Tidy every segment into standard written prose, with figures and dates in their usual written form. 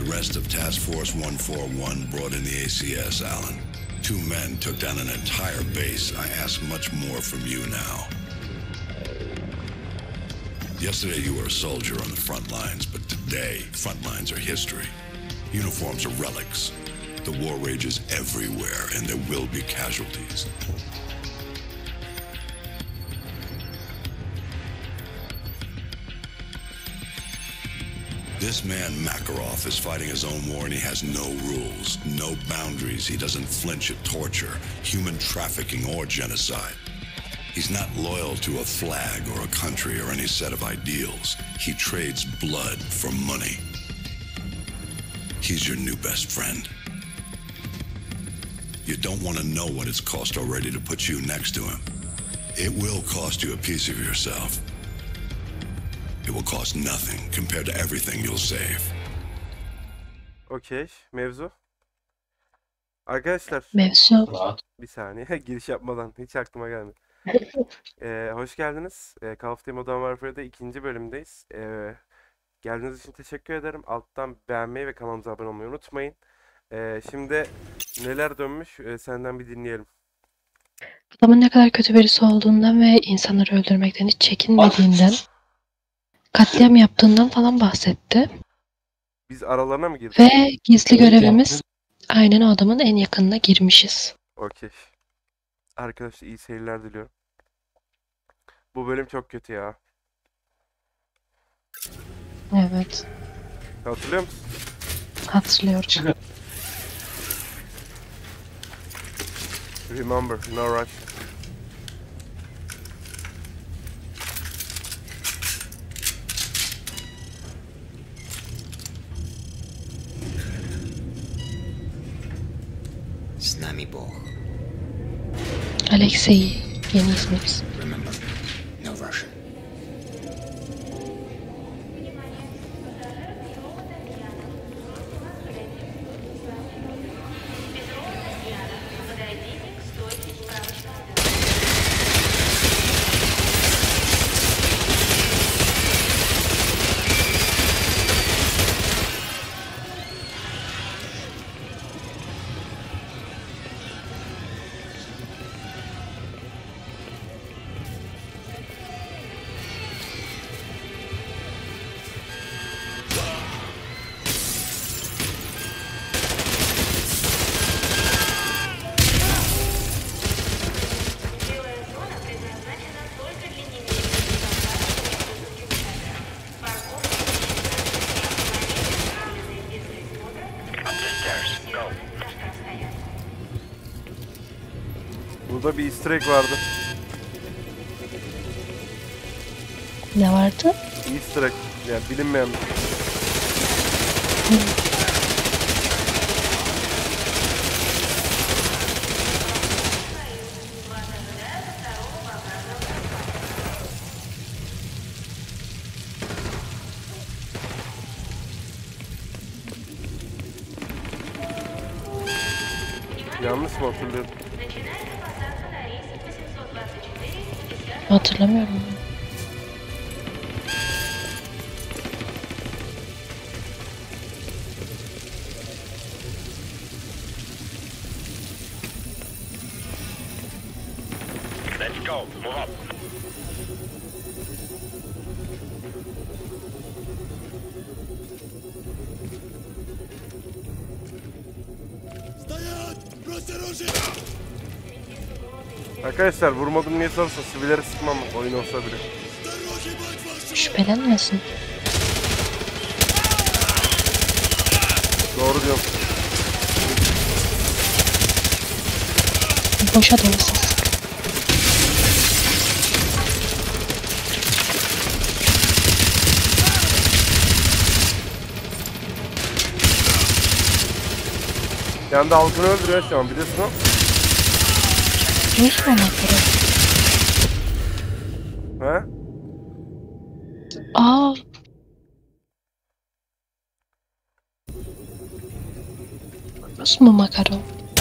rest of Task Force 141 brought in the ACS, Alan. 2 men took down an entire base. I ask much more from you now. Yesterday you were a soldier on the front lines, but today, front lines are history. Uniforms are relics. The war rages everywhere, and there will be casualties. This man, Makarov, is fighting his own war and he has no rules, no boundaries. He doesn't flinch at torture, human trafficking, or genocide. He's not loyal to a flag or a country or any set of ideals. He trades blood for money. He's your new best friend. You don't want to know what it's cost already to put you next to him. It will cost you a piece of yourself. It will cost nothing compared to everything you'll save. Okey. Mevzu. Arkadaşlar. Mevzu. Bir saniye. Giriş yapmadan. Hiç aklıma gelmedi. Hoş geldiniz. Call of Duty Modern Warfare'da 2. bölümdeyiz. Geldiğiniz için teşekkür ederim. Alttan beğenmeyi ve kanalımıza abone olmayı unutmayın. Şimdi neler dönmüş senden bir dinleyelim. Adamın ne kadar kötü birisi olduğundan ve insanları öldürmekten hiç çekinmediğinden, katliam yaptığından falan bahsetti. Biz aralarına mı girdik? Ve gizli görevimiz aynen o adamın en yakınına girmişiz. Okey. Arkadaşlar iyi seyirler diliyorum. Bu bölüm çok kötü ya. Evet. Hatırlıyor musun? Hatırlıyorum. Remember, no rush. С нами Бог. Alexei yeni ismimiz. Remember, no Russian. Burada bir easter egg vardı. Ne vardı? Easter egg. Yani bilinmeyen bir şey. Yanlış mı hatırlıyorum? Hatırlamıyorum. Let's go. Move up. Arkadaşlar vurmadım niye sorarsa sivilleri sıkmam oyun olsa bile. Şüphelenmesin. Doğru diyorum. Boşa dolasın. Kendi halkını öldürüyor şu an biliyorsun o. Rus mu anahtarı? He? Aa. Rus mu Makarov?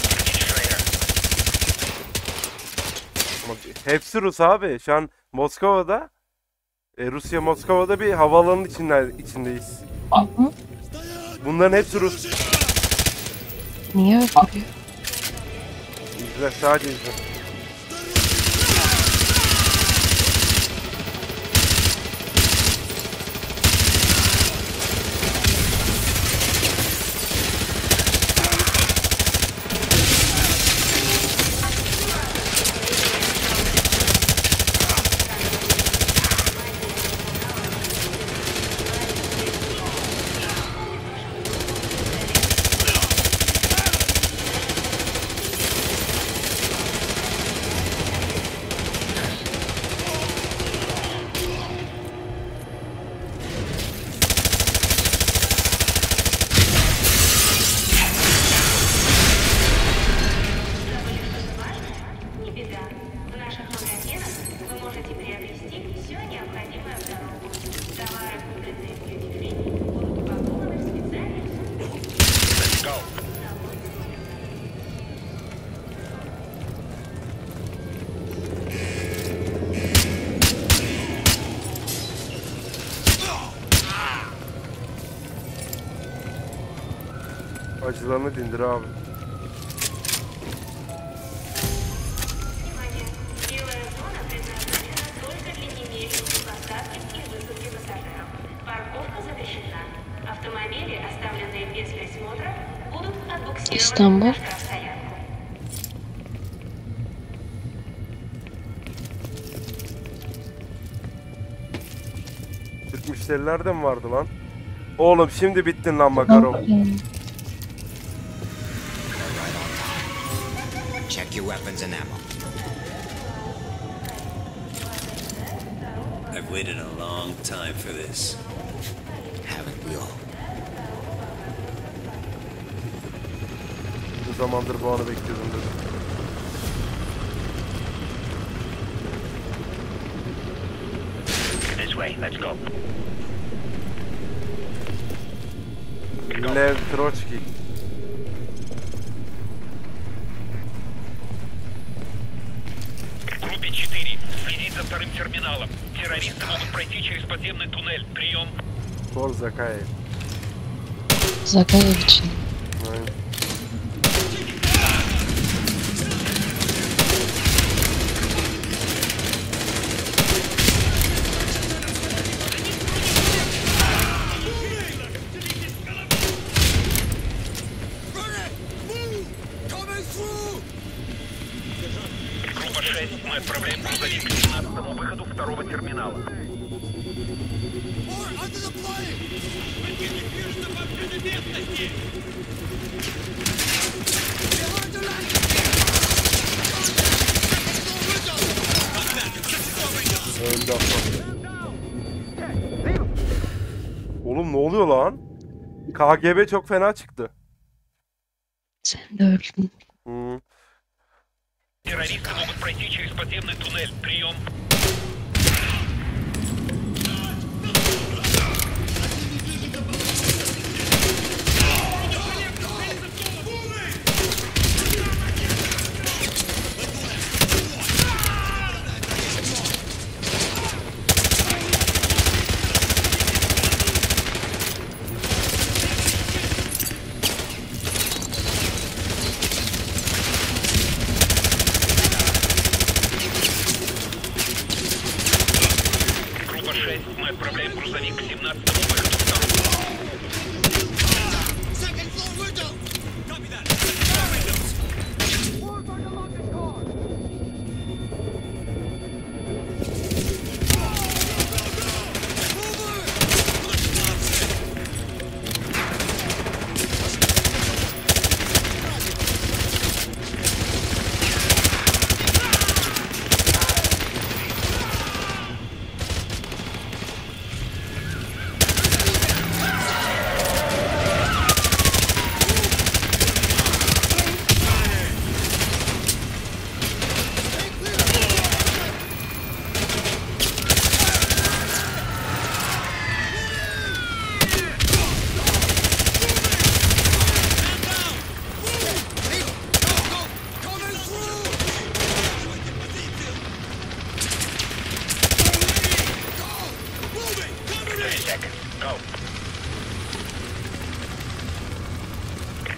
Hepsi Rus abi. Şu an Moskova'da Rusya Moskova'da bir havaalanının içindeyiz. Hı? Bunların hepsi Rus. Niye öldürüyor? İzle, sadece izle. Не беда. В наших магазинах вы можете приобрести все необходимое в дорогу. Товары, купленные в дьюти-фри, будут упакованы в специальную сумку. Let's go. Acılarını dindir abi. Внимание! Белая зона предназначена только для немедленной посадки и высадки пассажиров. Парковка запрещена. Автомобили, оставленные без присмотра, будут отбуксированы İstanbul. на штрафстоянку. Türk müşteriler de mi vardı lan? Oğlum şimdi bittin lan Makarov. Check your weapons and ammo. I've waited a long time for this. Haven't we all? Bu zamandır bu anı bekliyordum dedim. This way. Let's go. Lev Trotsky. Группе 4. Следить за вторым терминалом. Террористы могут пройти через подземный туннель. Прием. Kor Zakayev. Zagayev için. Aynen. Группа 6. Мы отправляем грузовик к 17-му выходу второго терминала. Öldü aslan. Oğlum ne oluyor lan? KGB çok fena çıktı. Sen de öldün. Hmm. Террористы могут пройти через подземный туннель. Прием.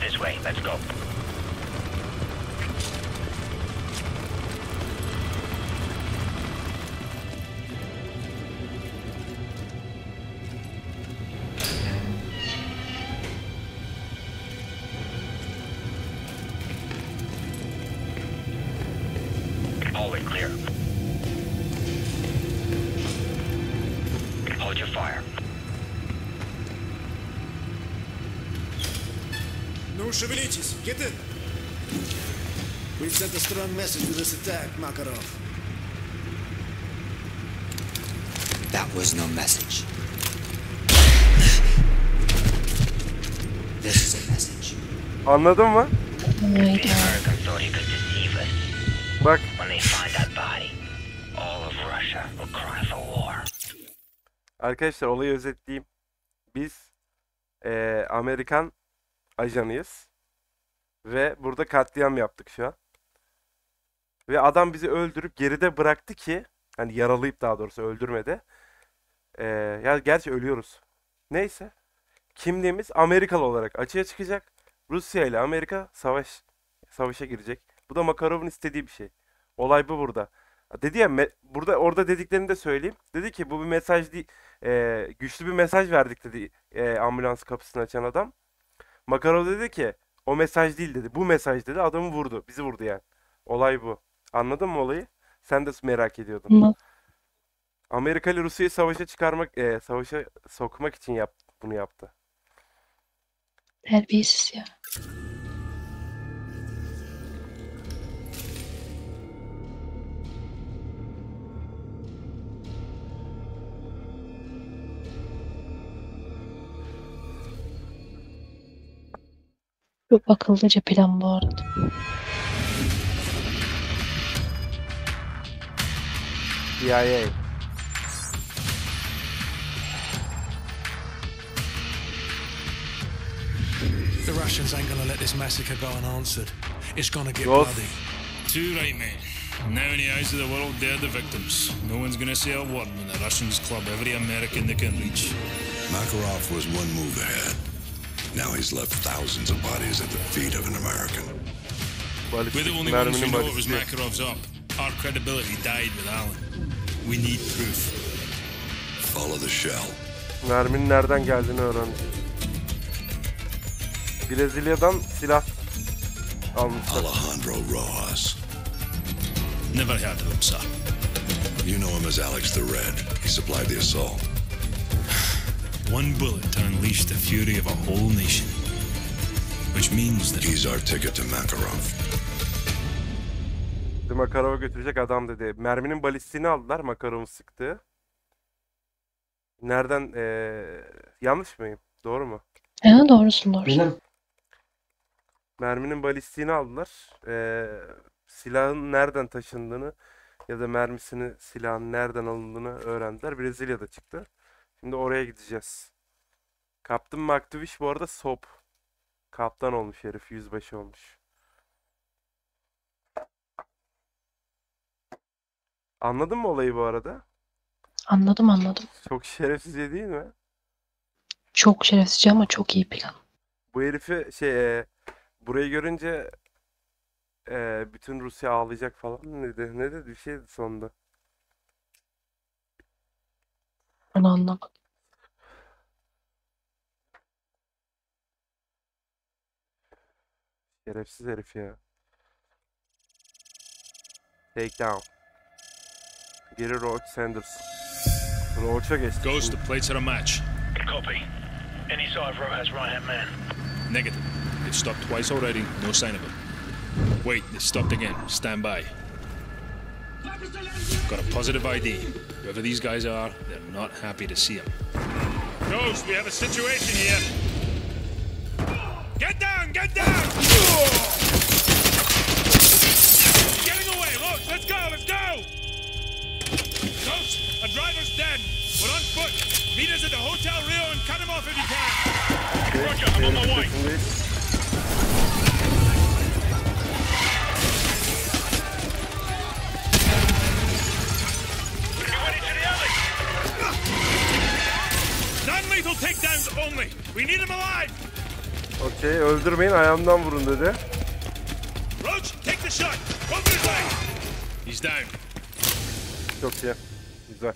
This way. Let's go. Hallway clear. Hold your fire. No шевелитесь! Get in! We've sent a strong message with this attack, Makarov. That was no message. This is a message. Anladın mı? Neydi? The Americans thought he could deceive us. Bak When they find that body, all of Russia will cry for war. arkadaşlar, olayı özetleyeyim. Biz Amerikan ajanıyız. Ve burada katliam yaptık şu an. Ve adam bizi öldürüp geride bıraktı ki, hani yaralayıp, daha doğrusu öldürmedi. Ya gerçi ölüyoruz. Neyse. Kimliğimiz Amerikalı olarak açığa çıkacak. Rusya ile Amerika savaşa girecek. Bu da Makarov'un istediği bir şey. Olay bu burada. Dedi ya, orada dediklerini de söyleyeyim. Dedi ki bu bir mesaj değil. Güçlü bir mesaj verdik dedi ambulans kapısını açan adam. Makarov dedi ki o mesaj değil dedi. Bu mesaj dedi. Adamı vurdu. Bizi vurdu yani. Olay bu. Anladın mı olayı? Sen de merak ediyordun. Ama Amerika ile Rusya'yı savaşa sokmak için bunu yaptı. terbiyesiz ya. Çok akıllıca plan bu arada. CIA. The Russians ain't gonna let this massacre go unanswered. It's gonna get Yok. bloody. Too right, mate. Now in the eyes of the world, they're the victims. No one's gonna say a word when the Russians club every American they can reach. Makarov was one move ahead. Now he's left thousands of bodies at the feet of an American. We're the only ones who know it was Makarov's up. Our credibility died with Allen. We need proof. Follow the shell. Merminin nereden geldiğini öğrendik. Brezilya'dan silah almışlar. Alejandro Rojas. Never heard of him, sir. You know him as Alex the Red. He supplied the assault. One bullet to unleash the fury of a whole nation. Which means that He's our ticket to Makarov. Makarov'a götürecek adam dedi. Merminin balistiğini aldılar, Makarov'un sıktığı. Nereden yanlış mıyım? Doğru mu? Doğrusun. Merminin balistiğini aldılar. Silahın nereden taşındığını ya da silahın nereden alındığını öğrendiler. Brezilya'da çıktı. Şimdi oraya gideceğiz. Kaptan McTavish bu arada SOP. Kaptan olmuş herif. Yüzbaşı olmuş. Anladın mı olayı bu arada? Anladım. Çok şerefsizce değil mi? Çok şerefsizce ama çok iyi plan. Bu herifi burayı görünce bütün Rusya ağlayacak falan ne dedi bir şeydi sonunda. Onu anlamadım. Şerefsiz herif ya. Take down. Geri Roach Sanders. Roach'a geçti. Ghost, the plates are a match. Copy. Any saw of Rojas right-hand man. Negative. It stopped twice already, no sign of it. Wait, it stopped again. Stand by. Got a positive ID. Whoever these guys are, they're not happy to see him. Ghost, we have a situation here. Get down! Get down! Getting away! Look, let's go! Let's go! Ghost, a driver's dead. We're on foot. Meet us at the Hotel Rio and cut him off if you can. Roger, I'm on my way. Non-lethal takedowns only. We need him alive. Okey, öldürmeyin, ayağımdan vurun dedi. Roach, take the shot. Over his leg. He's down. Çok iyi. Güzel.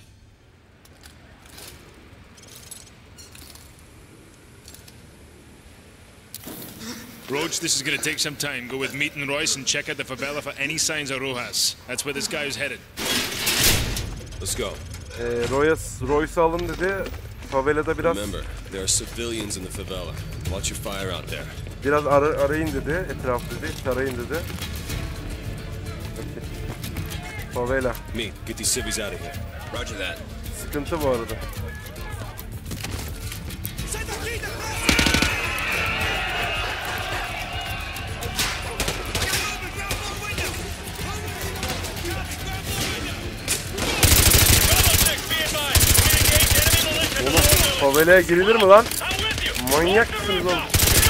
Roach, this is gonna take some time. Go with Meat and Royce and check out the favela for any signs of Rojas. That's where this guy is headed. Let's go. Royce'u alın dedi. Favelada biraz there are civilians in the favela. Watch your fire out there. biraz arayın dedi. Etraf dedi. Tarayın dedi. Okay. Favela. Meat, get these civvies out of here. Roger that. Sıkıntı bu arada. Favela'ya girilir mi lan? Manyak mısınız oğlum?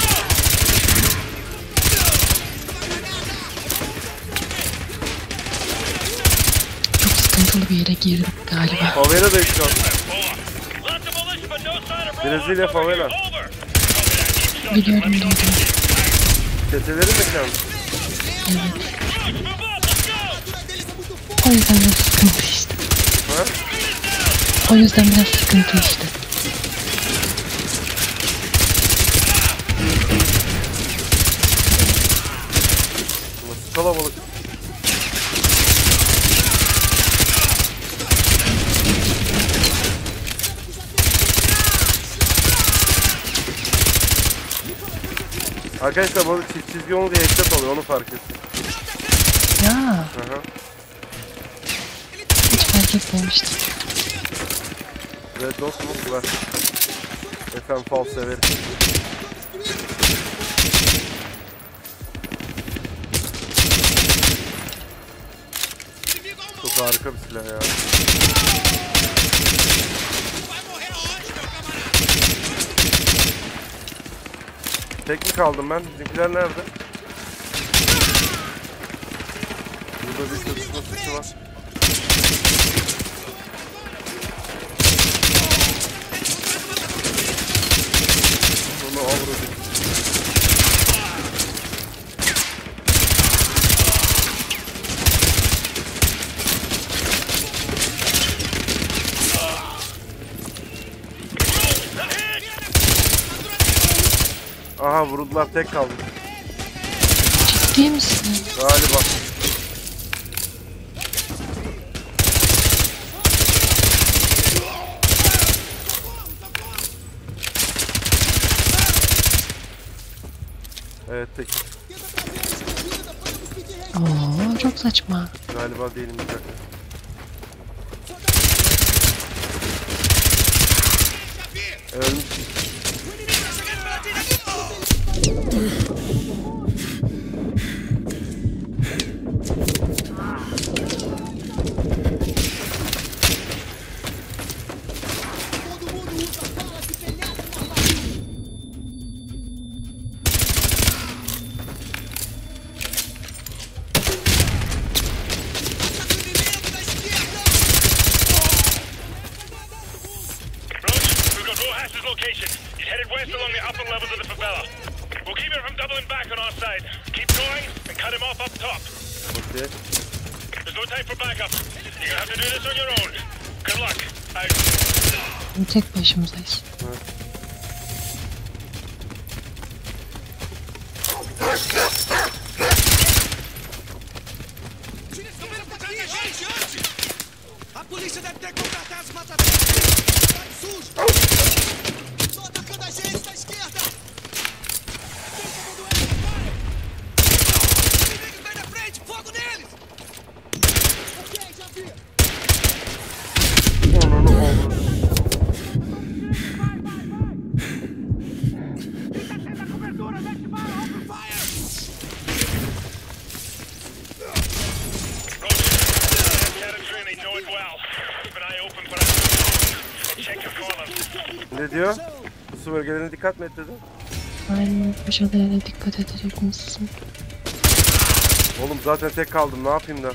Çok sıkıntılı bir yere girdim galiba. Favela'dayız şu an. Brezilya favela. Biliyorum. Çetelerin mekanı. Evet. O yüzden biraz sıkıntı işte. Ha? O yüzden biraz sıkıntı işte. Nasıl kalabalık? Arkadaşlar bu çizgi olunca headshot oluyor, onu fark ettim. Ya. Aha. Hiç fark etmemiştim. Red Dot mu? Var. FM Fall severim. Çok harika bir silah ya. Tek mi kaldım ben? Bizimkiler nerede? Burada bir çatışma sesi var. Onu avradım. Aha vuruldular, tek kaldım. Ciddi misin? Galiba. Evet tek. Oo, çok saçma. Galiba değilim bir dakika. Ölmüş. Location. He's headed west along the upper levels of the favela. We'll keep him from doubling back on our side. Keep going and cut him off up top. Okay. There's no time for backup. You're gonna have to do this on your own. Good luck. Out. Tek başımızdayız. Evet. A polícia deve ter contratado as mata-velhas. Tá sujo. Tô atacando a gente da esquerda. Inimigos bem na frente, fogo neles. Ok, já vi. Ananı avradım. Ne diyor? Bu su bölgelerine dikkat mi et dedi? Aynen, köşelere dikkat edecek misin? Oğlum zaten tek kaldım, ne yapayım da?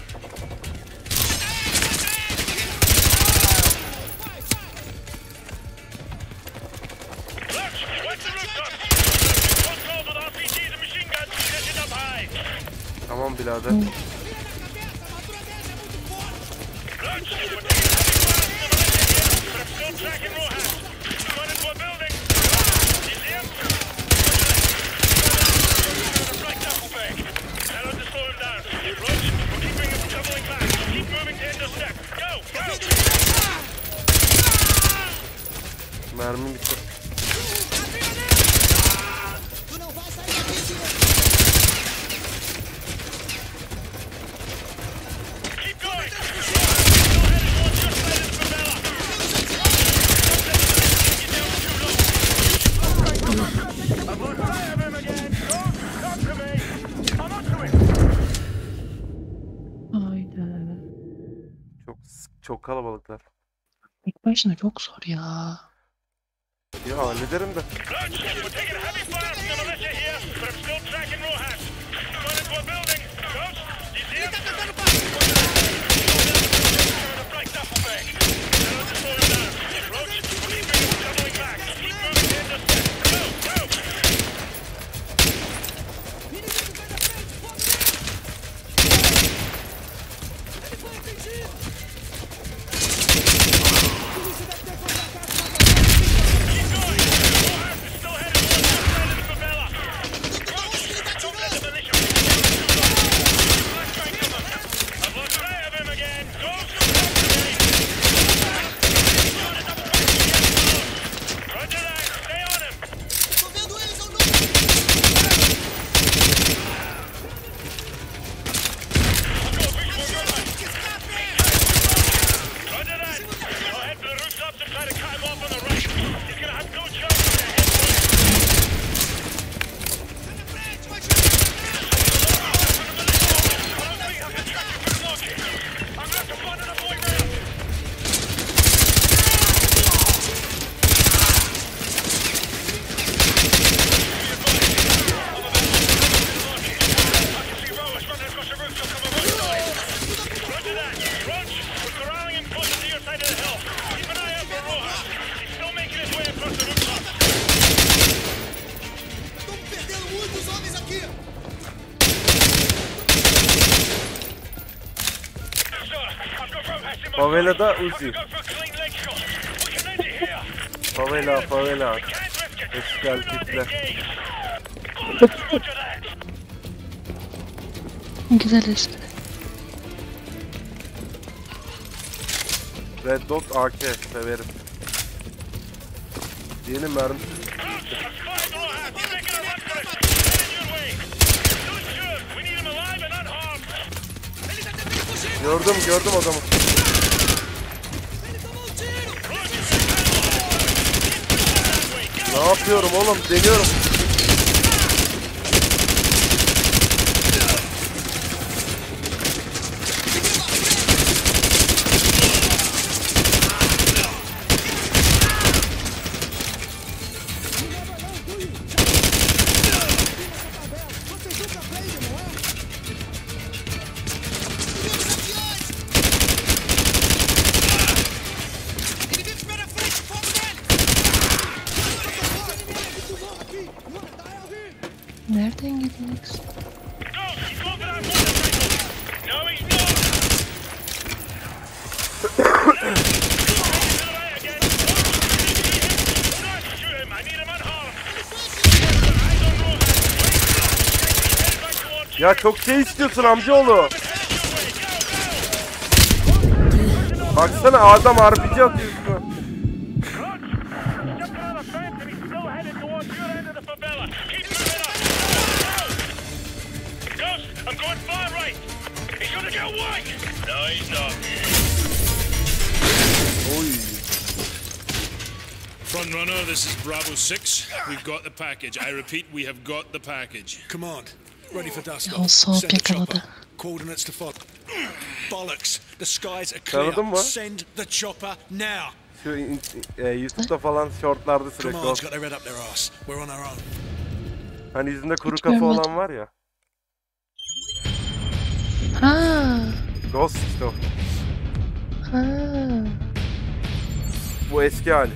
birader. Roach, we're taking heavy fire from the militia here, but I'm still tracking Rojas. He's gone into a building. You see him? A black duffel bag. Tell him to slow him down. Roach, we're keeping him doubling back. Keep moving to intercept. Go, go! Mermi bitti. Keep going! Still headed towards your side of the favela. I'm on fire of him again. Don't talk to me. I'm on to him. Hayda. Çok kalabalıklar. İlk başına çok zor ya. Ya hallederim de. Roach, we're taking heavy fire from the militia here, but I'm still tracking Rojas. He's gone into a building. Roach, you see him? A black duffel bag. Tell him to slow him down. Roach, we're keeping him doubling back. Keep moving to intercept. Go, go! Keep going! Rojas is still headed towards your side of the favela. Roach, don't let the militia keep black track of him. I've lost sight of him again. Don't talk to me. Roger that. Stay on him. Roger that. I'll head for the rooftops and try to cut him off on the right. He's gonna have no chance to head I'm gonna have to find another way round. I can see Rojas running across the rooftop from a rooftop. Roger that. Roach, we're corralling him closer to your side of the hill. Keep an eye out for Rojas. He's still making his way across the rooftop. Sir, I've got Rojas in my Favelada sights. Uzi. I'm gonna go for a clean leg shot. We can end it here. Favela, favela. We can't risk it. Eşkal Do not tipler. engage. Roger that. Güzel espri. Red Dot AK severim. Yeni mermi. Roach, I've spotted Rojas. He's making a run for it. Headed your way. Don't shoot. We need him alive and unharmed. Gördüm adamı. Ne yapıyorum oğlum? Deniyorum. Nereden gidiyorsun? Go! He's going for that motorcycle. No, he's not. He's alive again. Don't shoot him. I need him unharmed. Eyes on Rojas. He's headed back towards you. Ya çok şey istiyorsun amcaoğlu. Baksana adam RPG atıyor üstüne. Jumping on the fence and he's still headed towards your end of the favela. Keep moving up. Ghost, I'm going far right. He's gonna get away. No, he's not. Oy. Front runner, this is Bravo 6. We've got the package. I repeat, we have got the package. Command, ready for dust Ya off. soğuk Send the chopper. yakaladı. Coordinates to follow. Bollocks, the skies are Tanıdın clear. mı? Send the chopper now. Şu YouTube'da falan shortlarda sürekli o. Command's got their head up their ass. We're on our own. Hani yüzünde kuru Hiç kafa görmedim. olan var ya. Ha, Ghost işte o. ha. Bu eski hali.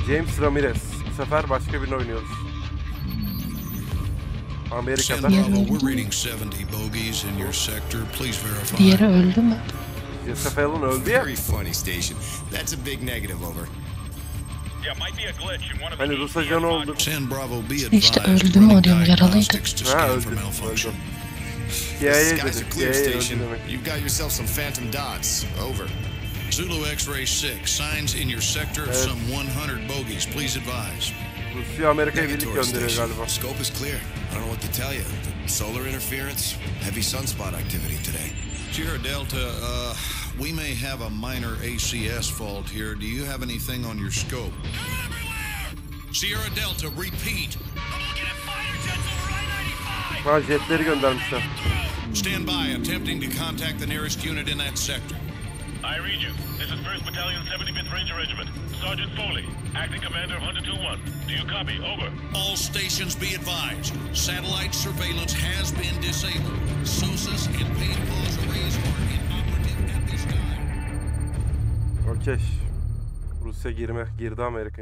James Ramirez. Bu sefer başka birini oynuyoruz. Amerika'da. Diğeri öldü mü? Joseph Allen öldü ya. Very funny station. That's a big negative, over. Hani Rus ajanı oldu. İşte öldü mü o diyorum, yaralıydı. Ha, öldü. The skies are clear, station. You've got yourself some phantom dots. Over. Zulu X-ray 6, signs in your sector of some 100 bogies. Please advise. Rusya Amerika'ya birlik gönderiyor galiba. Scope is clear. I don't know what to tell you. Solar interference, heavy sunspot activity today. Sierra Delta, we may have a minor ACS fault here. Do you have anything on your scope? Sierra Delta, repeat. Ha, jetleri göndermişler. Stand by, attempting to contact the nearest unit in that sector. I read you. This is 1st Battalion 75th Ranger Regiment. Sergeant Foley, acting commander of Hunter 2-1. Do you copy? Over. All stations be advised. Satellite surveillance has been disabled. SOSUS and paid pause arrays are inoperative at this time. Okey. Rusya girdi Amerika'ya.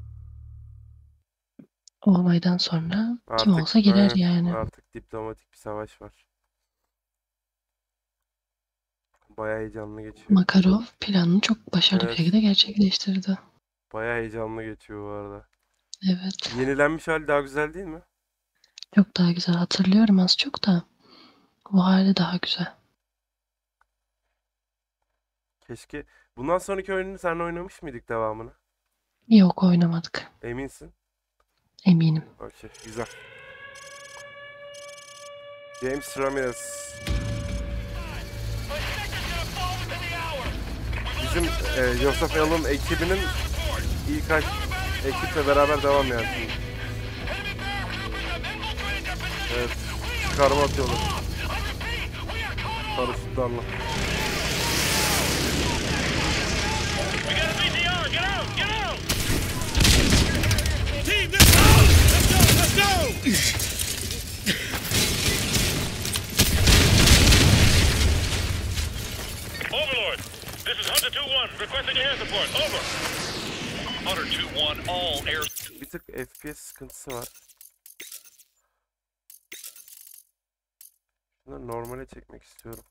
O olaydan sonra Artık, kim olsa girer evet, yani. Artık diplomatik bir savaş var. Bayağı heyecanlı geçiyor. Makarov planını çok başarılı bir Evet. şekilde gerçekleştirdi. Bayağı heyecanlı geçiyor bu arada. Evet. Yenilenmiş hali daha güzel değil mi? Çok daha güzel, hatırlıyorum az çok da. Bu hali daha güzel. Keşke. Bundan sonraki oyununu sen oynamış mıydık devamını? Yok, oynamadık. Eminsin? Eminim. Okey, güzel. James Ramirez. Bizim Joseph Allen ekibinin ilk ekiple beraber devam yani. Evet, çıkarma atıyorlar. Paraşütlerle. Team, let's go! Let's go! Overlord, this is Hunter 2-1, requesting air support. Over. Hunter 2-1, all air... Bir tık FPS sıkıntısı var. Şunları normale çekmek istiyorum.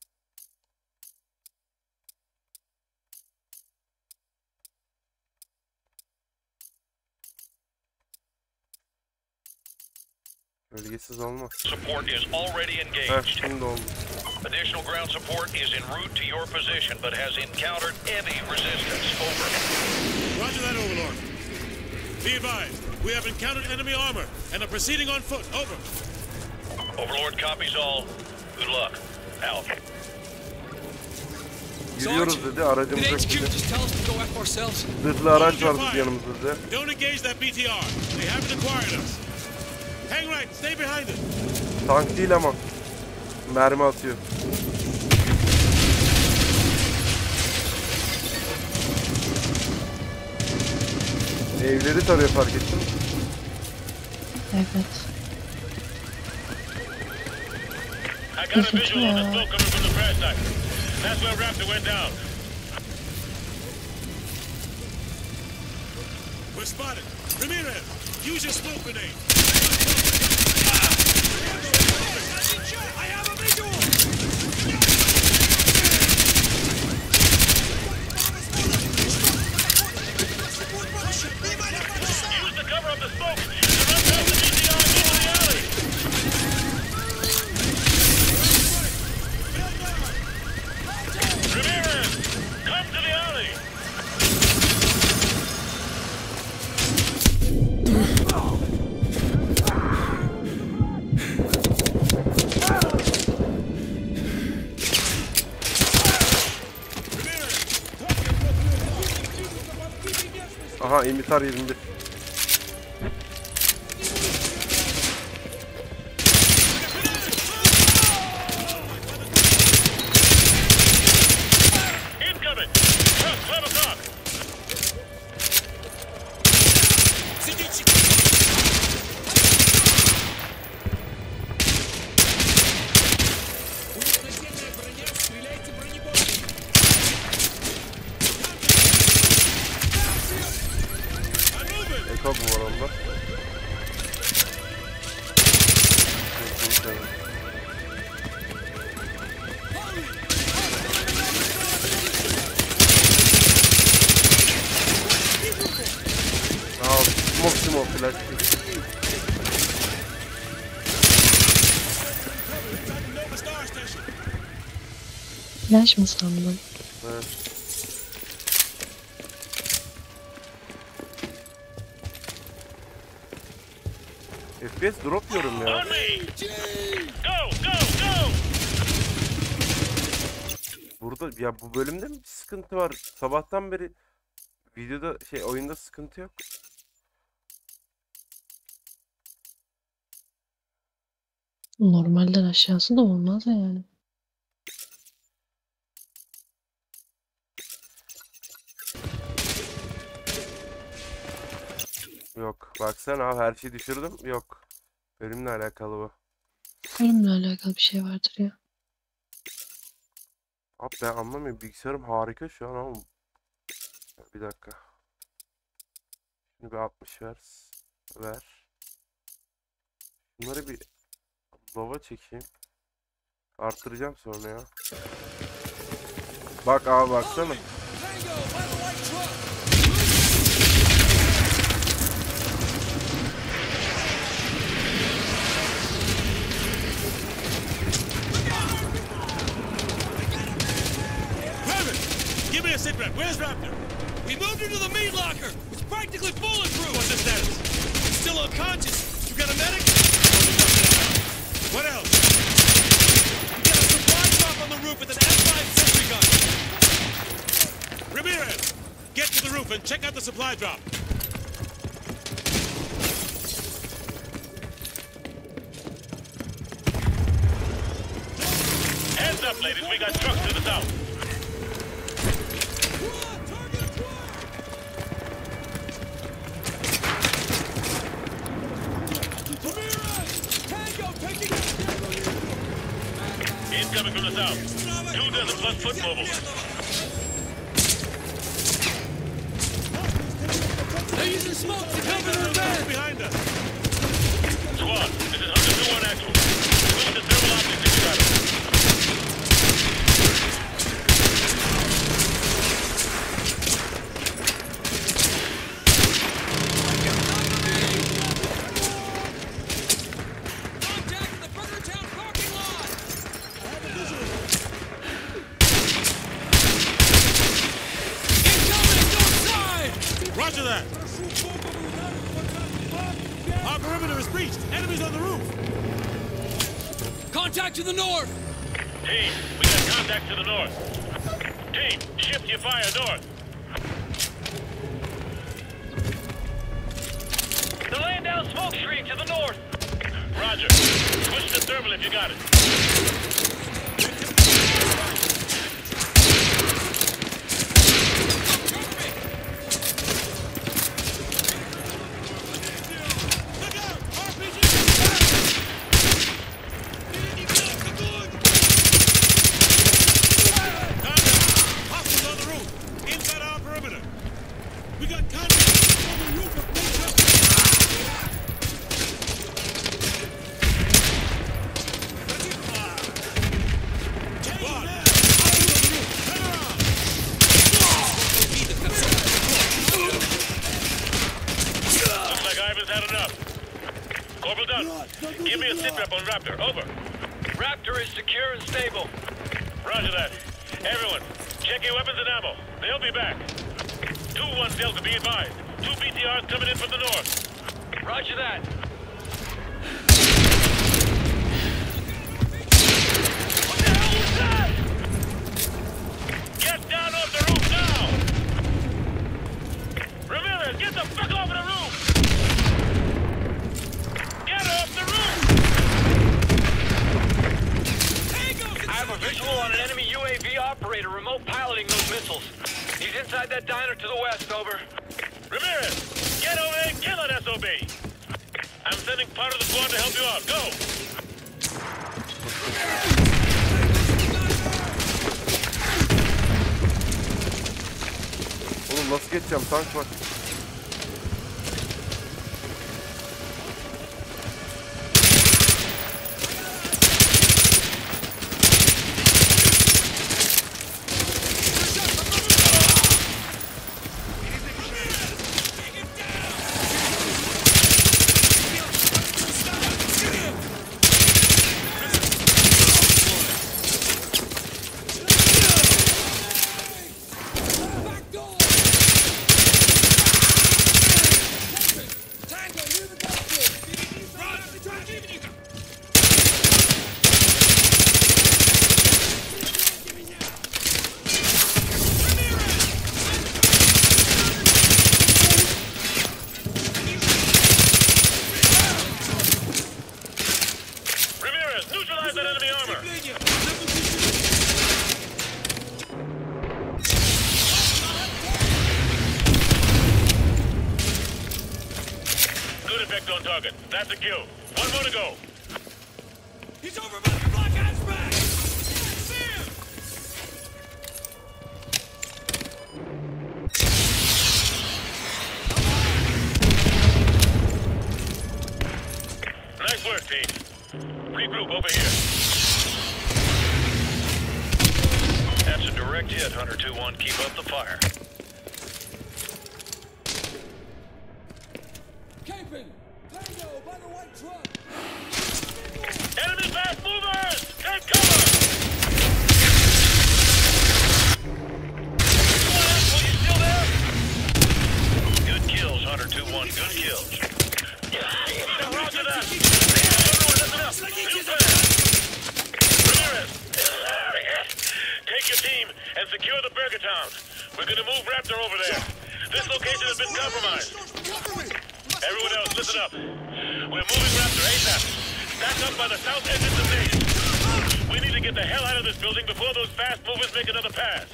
Bölgesiz olmaz. Support is already engaged. Şimdi oldu. Additional ground support is en route to your position, but has encountered heavy resistance. Over. Roger that, Overlord. Be advised, we have encountered enemy armor and are proceeding on foot. Over. Overlord copies all. Good luck. Out. Yürüyoruz dedi, aracımız yok dedi. Zırhlı araç var dedi yanımızda dedi. Don't engage that BTR. They haven't acquired us. Hang right, stay behind it. Tank değil ama. Mermi atıyor. Evleri tarıyor, fark ettin mi? Evet. I got a visual on the smoke coming from the crash site. That's where Raptor went down. We're spotted. Ramirez, use your smoke grenade. I have a visual. Use the cover of the smoke to run past the BTR and into the alley. Ramirez, come to the alley. Aha, imitar 21. Incoming. 12 o'clock. I'm moving. Çok mu var onda? Smoke flash. Flash mı sandın? Evet. FPS drop yiyorum ya. On me! Go, go, go! Burada ya bu bölümde mi bir sıkıntı var? Sabahtan beri videoda oyunda sıkıntı yok. Normalden aşağısı da olmaz yani. Yok. Baksana abi her şeyi düşürdüm. Yok. Bölümle alakalı bu. Benimle alakalı bir şey vardır ya. Abi ben anlamıyorum. Bilgisayarım harika şu an ama. Bir dakika. Şimdi bir 60 ver. Ver. Bunları bir lova çekeyim. Arttıracağım sonra ya. Bak abi baksana. Give me a sit rep. Where's Raptor? We moved her to the meat locker. It's practically bulletproof. What's the status? It's still unconscious. You got a medic? What else? We got a supply drop on the roof with an M5 sentry gun. Ramirez, get to the roof and check out the supply drop. Heads up, ladies. We got trucks to the south. Incoming from the south. 2 dozen plus foot mobiles. They're using smoke to cover their bed. Behind us. Squad, this is Hunter 2-1 actual. Move the thermal optics if you got it. Contact in the Burger Town parking lot. Incoming north side. Roger that. Our perimeter is breached. Enemies on the roof. Contact to the north. Team, we got contact to the north. Team, shift your fire north. They're laying down smoke screen to the north. Roger. Switch to thermal if you got it. Look out! RPG! Hostiles on the roof. Inside our perimeter. We got contact on the roof of Big Truck. Squad, hostiles on the roof. Turn around. Looks like Ivan's had enough. Corporal Dunn, give me a sit rep on Raptor. Over. Raptor is secure and stable. Roger that. Everyone, check your weapons and ammo. They'll be back. 2-1 Delta, be advised. 2 BTRs coming in from the north. Roger that. What the hell was that? Get down off the roof now! Ramirez, get the fuck off of the roof! Get off the roof! I have a visual on an enemy UAV operator remote piloting those missiles. He's inside that diner to the west, over. Ramirez, get over there and kill that SOB! I'm sending part of the squad to help you out. Go! Oğlum nasıl geçeceğim? Tank var. Contact on target. That's a kill. One more to go. He's over by the black hatchback! See him! Nice work, team. Regroup over here. That's a direct hit, Hunter 2-1. Keep up the fire. Caping! Tango by the white truck! Enemy fast movers! Take cover! Are you still there? Good kills, Hunter 2-1. Good kills. Roger that! Everyone, listen up! You fast! Ramirez! Take your team and secure the Burger Town. We're gonna move Raptor over there. This location has been compromised. Everyone else, listen up. We're moving Raptor ASAP. Stack up by the south entrance of Nate. We need to get the hell out of this building before those fast movers make another pass.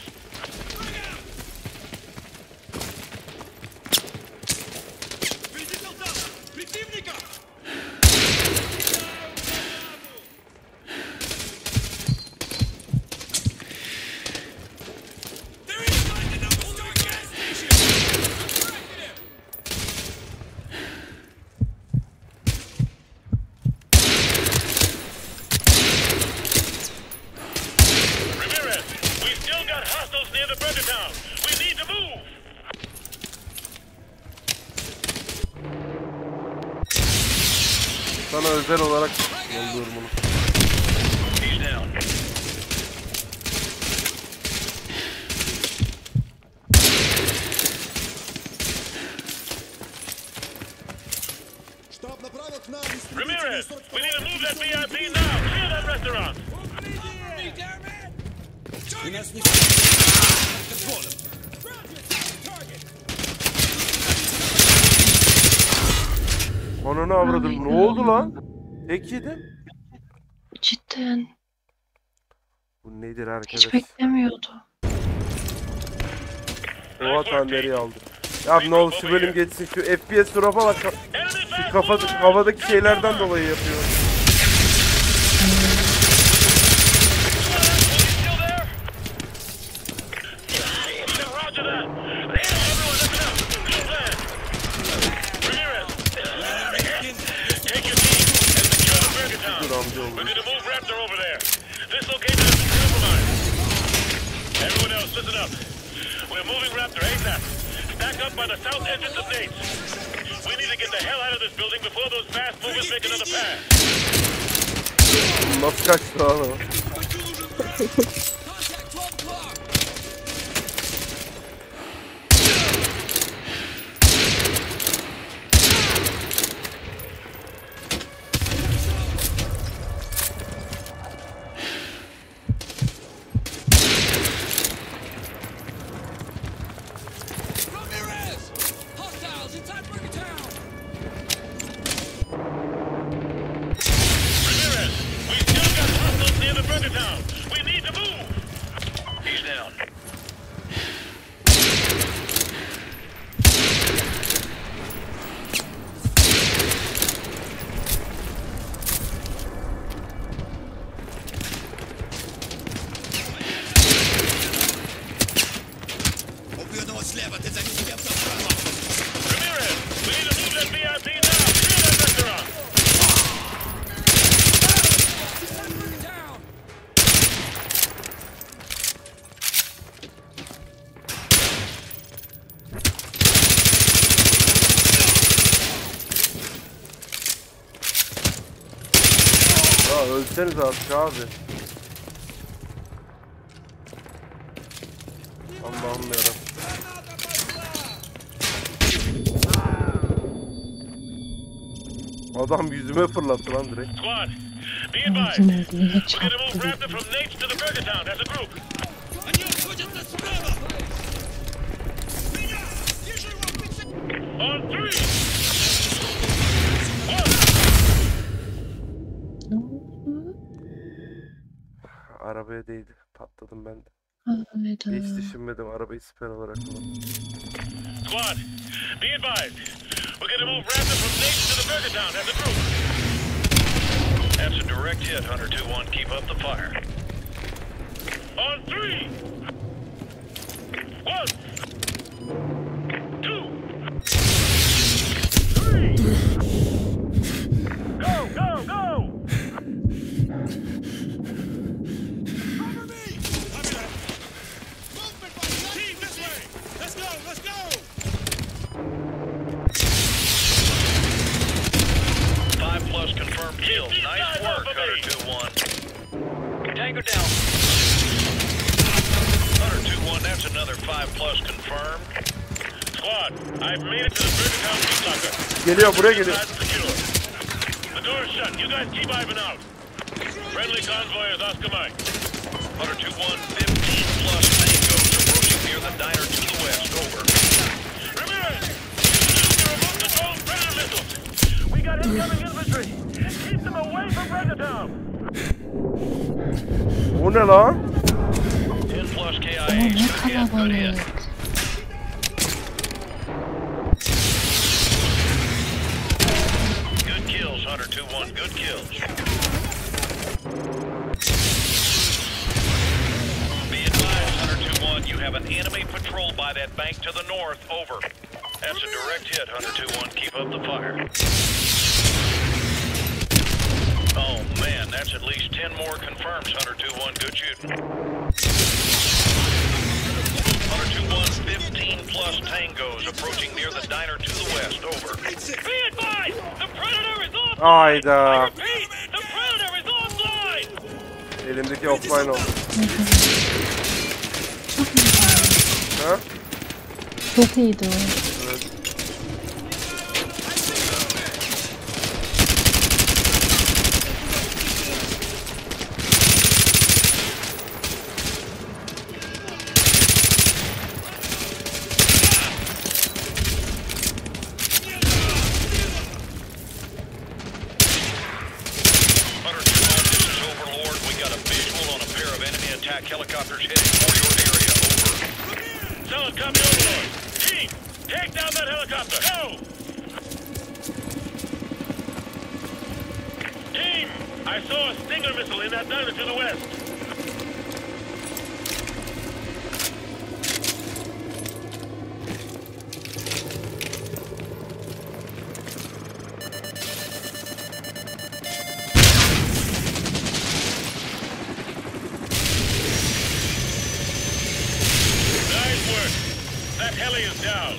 Ramirez, we still got hostiles near the Burger Town. We need to move. Sana özel olarak yolluyorum bunu. He's down. Ramirez, we need to move that VIP now. Clear that restaurant. Ananı avradım. Ne oldu lan? Tek yedim. Cidden. Bu nedir arkadaş? Hiç beklemiyordu. Oha tanrıyı aldı. Ya ne olur şu bölüm geçsin. Şu FPS drop'a bak. Şu havadaki şeylerden dolayı yapıyor. Roger that. Everyone, listen up. Good plan. Ramirez, take your team and secure the Burger Town. We're going to move Raptor over there. This location has been compromised. Everyone else, listen up. We're moving Raptor ASAP. Stack up by the south entrance of Nate's. We need to get the hell out of this building before those fast movers make another pass. Nasıl kaçtı lan o? Ramirez! Hostiles inside Burger Town! Ramirez, we still got hostiles near the Burger Town. We need to move. He's down. Ramirez, we need to move that VIP now. Clear that restaurant. Ya ölseniz artık abi. Allah'ım yarabbim. Adam yüzüme fırlattı lan direkt. Squad, be advised. We're going to move Raptor from Nate's to the Burger Town as a group. On three. Arabaya değdi. Patladım ben de. Hayda. Hiç düşünmedim arabayı siper olarak kullandım. Squad, be advised. We're gonna move rapid from Nate to the Burger Town as a group. That's a direct hit, Hunter 2-1. Keep up the fire. On 3. 1, 2, 3. Go, go, go! Cover me! Copy that. Movement, buddy! Team, this way! Let's go, let's go! 5+ confirmed kills. Nice work, Hunter 2-1. Tango down. Hunter 2-1, that's another 5+ confirmed. Squad, I've made it to the Burger Town meat locker. Geliyor, buraya geliyor. The door is shut. You guys keep Ivan out. Friendly convoy is Oscar Mike. Hunter 2-1, 15+ tangos approaching near the diner to the west. Over. Ramirez! You remote control predator missiles. We got incoming infantry. Keep them away from Burger Town. O ne lan? 10+ KIA. Ama ne kalabalık. Good kills, Hunter 2-1. Good kills. Be advised, Hunter 2-1. You have an enemy patrol by that bank to the north. Over. That's a direct hit, Hunter 2-1. Keep up the fire. Oh, man. That's at least 10 more confirms, Hunter 2-1. Good shooting. Hunter 2-1, 15+ tangos approaching near the diner to the west. Over. Be advised! The Predator is offline! Hayda. Repeat! The Predator is offline! Elimdeki offline oldu. Ha? Çok iyiydi o. Evet. Helicopters heading for your area. Over. Solid copy, Overlord. Team, take down that helicopter. Go! Team, I saw a Stinger missile in that diner to the west. That heli is down.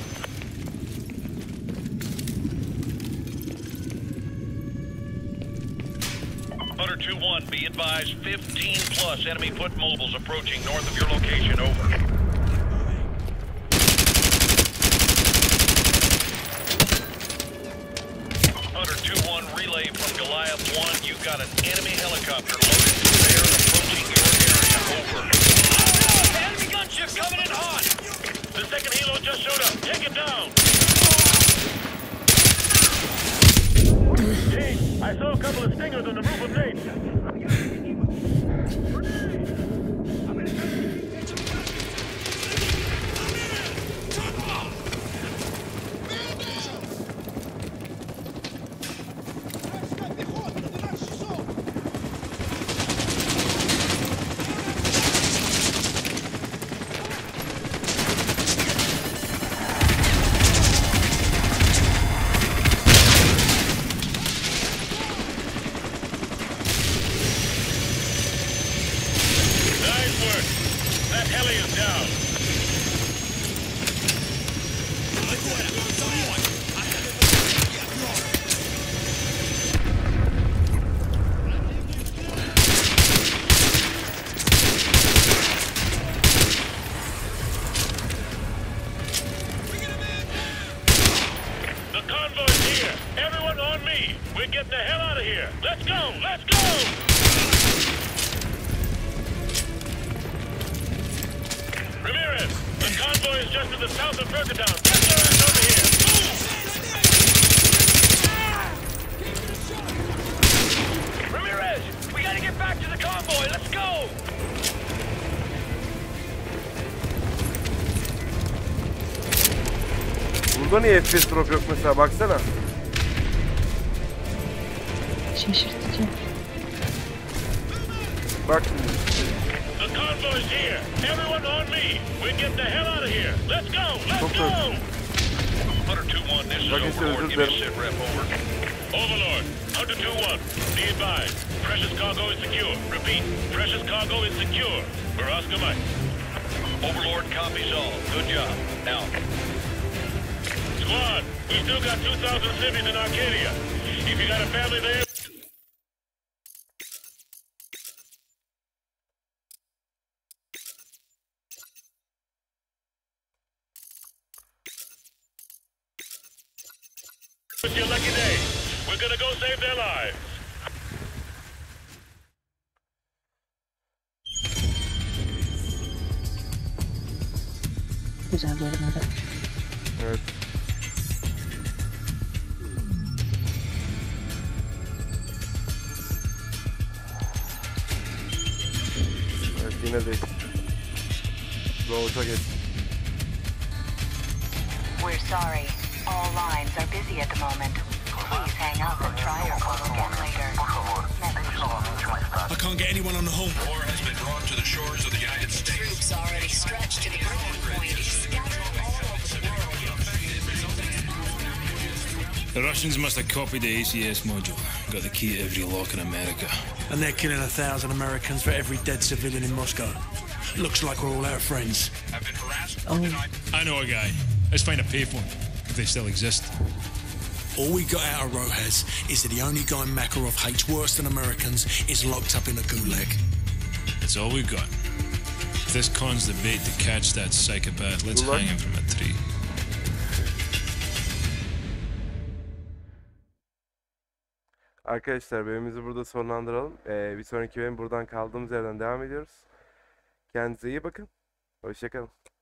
Hunter 2-1, be advised, 15+ enemy foot mobiles approaching north of your location. Over. Hunter 2-1, relay from Goliath 1. You've got an enemy helicopter loaded to there approaching your area. Over. The enemy gunship coming in hot. The second helo just showed up. Take it down. Team, I saw a couple of Stingers on the roof of Nate. That heli is down. The convoy's here. Everyone on me. We're getting the hell out of here. Let's go. Let's go. Ramirez, the convoy is just to the south of Burger Town. Get your ass over here. Move! Ramirez, we gotta get back to the convoy. Let's go! Burada niye FPS drop yok mesela, baksana. Şaşırtıcı. Bak şimdi. The convoy's here. Everyone on me. We get the hell out of here. Let's go. Let's go. Hunter 2-1, this is Overlord. Give me a sit rep, over. Overlord, Hunter 2-1. Be advised. Precious cargo is secure. Repeat. Precious cargo is secure. We're Oscar Mike. Overlord copies all. Good job. Now, Squad, we still got 2,000 civvies in Arcadia. If you got a family there... It's your lucky day. We're gonna go save their lives. Güzel görünüyor. Evet. Evet, yine değil. Doğuşa geç. We're sorry. All lines are busy at the moment. Please hang up and try your call again later. I can't get anyone on the home. war has been brought to the shores of the United States. Troops already stretched to the breaking point. Scattered all over the world. The Russians must have copied the ACS module. Got the key to every lock in America. And they're killing 1,000 Americans for every dead civilian in Moscow. Looks like we're all out of friends. Have been harassed. I know a guy. Let's find a payphone, if they still exist. All we got out of Rojas is that the only guy Makarov hates worse than Americans is locked up in a gulag. That's all we've got. If this con's the bait to catch that psychopath, let's hang him from a tree. Arkadaşlar bölümümüzü burada sonlandıralım. Bir sonraki bölüm buradan kaldığımız yerden devam ediyoruz. Kendinize iyi bakın. Hoşça kalın.